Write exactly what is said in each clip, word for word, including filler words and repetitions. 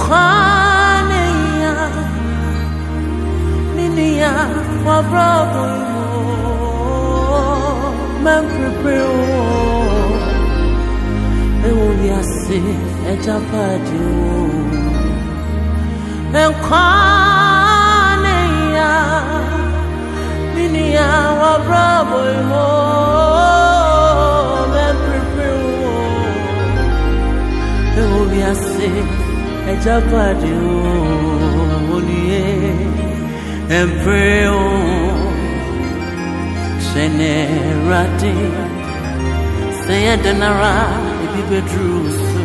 Enkwaneya Minia Wabrabo Man prepare Ewobiase ejapadu Enkwaneya Minia Wabrabo Man prepare Ewobiase ejapadu Oniye Empreo Senerati Sayandanara Ibi bedrusu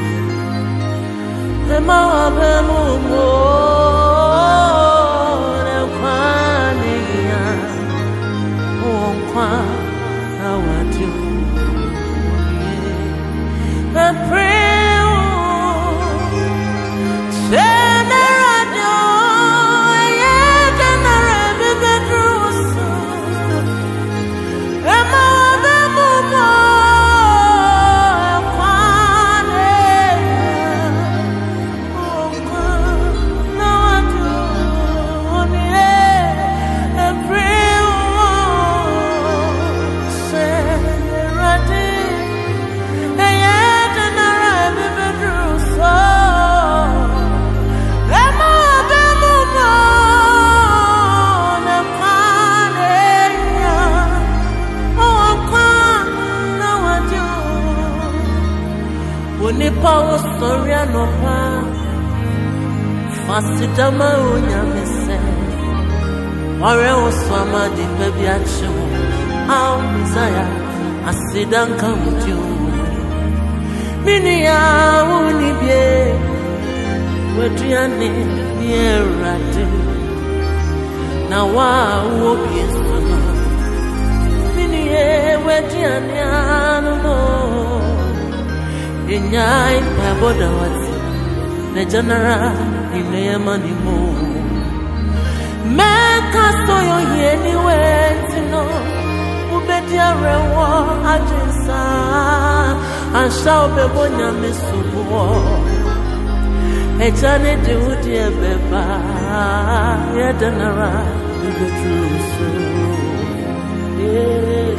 Ema abemumo Nekwaniya Onkwa Awadu Empreo Senerati Nipa story no pa Fasidama unyamese Ware oswama di pebi achu Au mizaya asidanka mju Mini ya unibye Wedriane mierate Na wa uobye sono Mini ye wedriane anuno Inyai paboda wati Ne janara Ine manimo Meka soyo yeni wetino Ubedia rewo ajinsa Ansha ubebonya misubuo Ejane di udi ebeba Yedanara Ubetrusu Yeah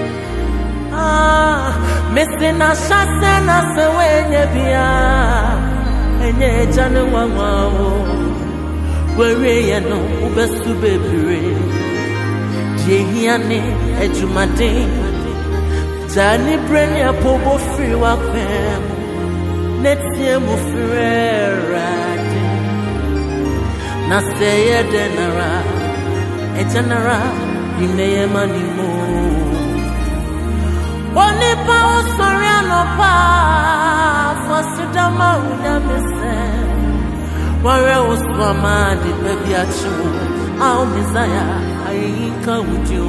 Ah Missing a shot and a sewenye bia Enye jane wangwao Were ye no ubesu bebire Jehiane ejumade Jani brenya pobo free wakwem Netie mufirerade Na seye denara Ejanara Ineye manimo Oni pa osori anopa Fasidama unyamese Ware oswama di bebi achu Au mizaya ayinka uju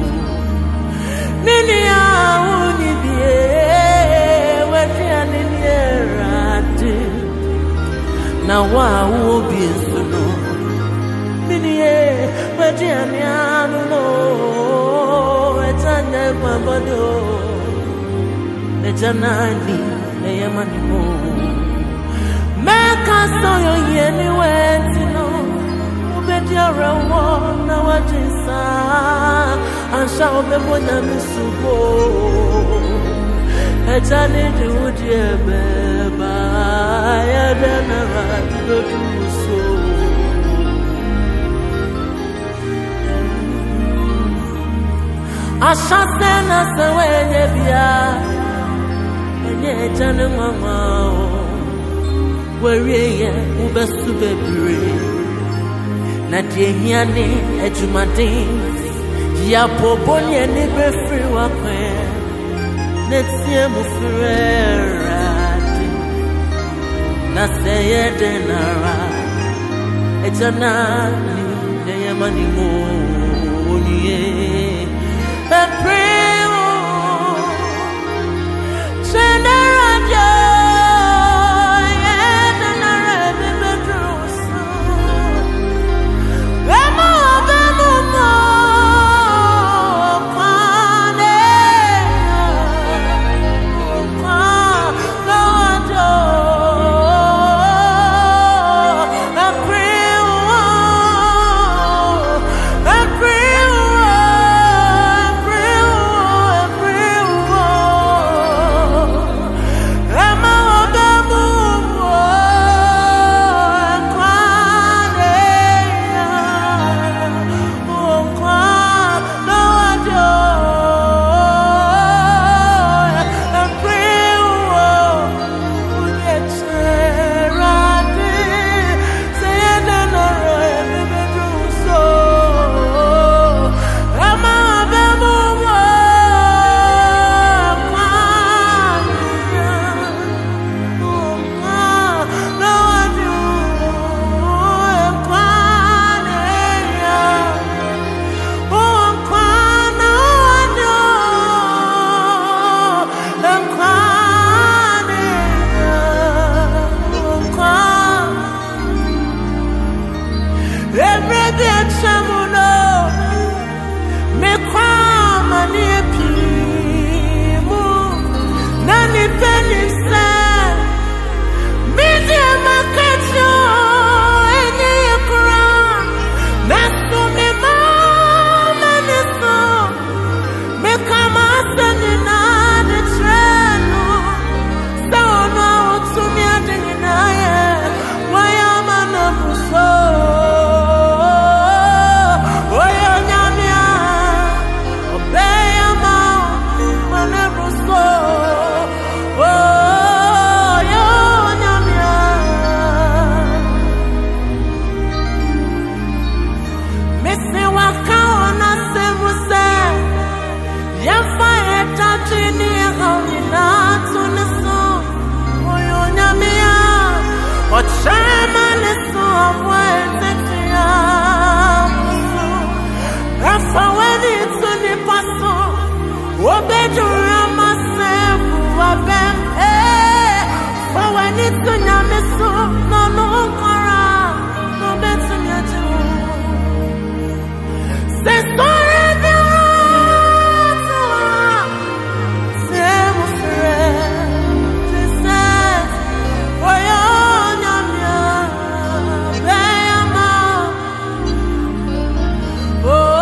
Nini ya unibie Wedi aninierati Na wa uobi esuno Nini ye Wedi anianuno Etanye mabado Janani, Neyamanimo. Meka soyo yeni wetino. Ubedia rewo na wajisa. Ansha ubebonya misubo. Ejani diudi ebeba. Yadana radoduso. Asha sena sewenye bia. Enye jane mama o Were ye ubesu bebire Na die hiane ejumade Ya pobonye ni befri wakwe Netie mufirerade Na seye denara Ejana ni neye manimo Onye Epreo Seneradio Obedura myself, Wabem, eh, for when it's to Namiso, no, no, Kara, no, Benson, Yajo. Say, story, say, Jesus, oh, Yamia, Bayama, oh.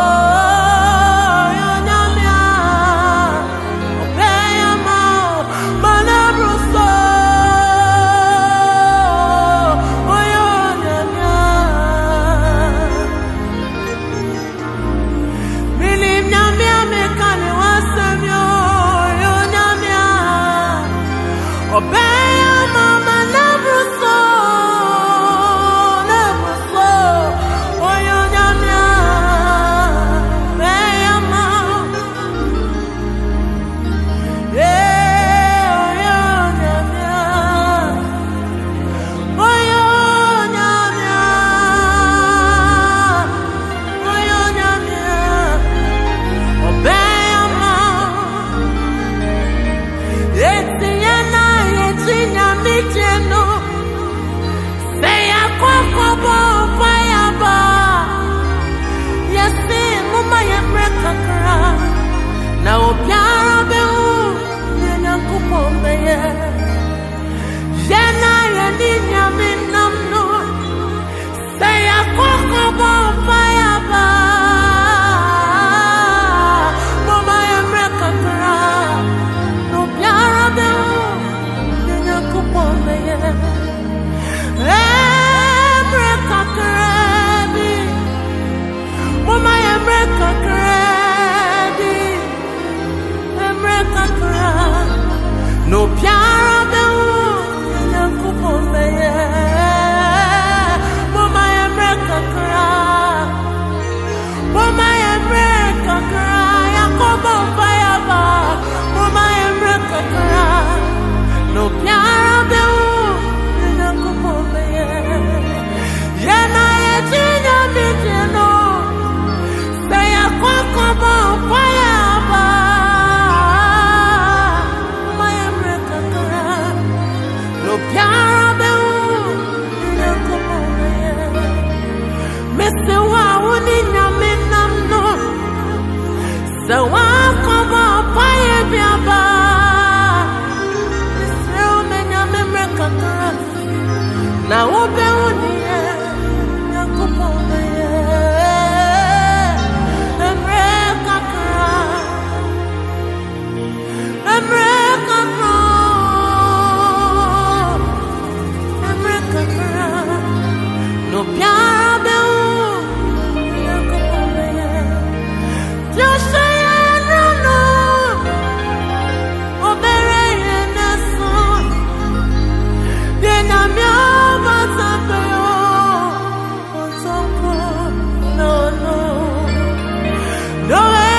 No piara beu, nyankupo meye. Mama emreka kra, mama emreka kra. Yakobo fayaba, mama emreka kra. No piara beu, nyankupo meye. Yana yejinya mitino, say yakobo fayaba. So I come up, I be a bar. This room and I'm in America. Now, open on the air, Yakupo, America, America, America, no piano, Yakupo, just say. No, no, no.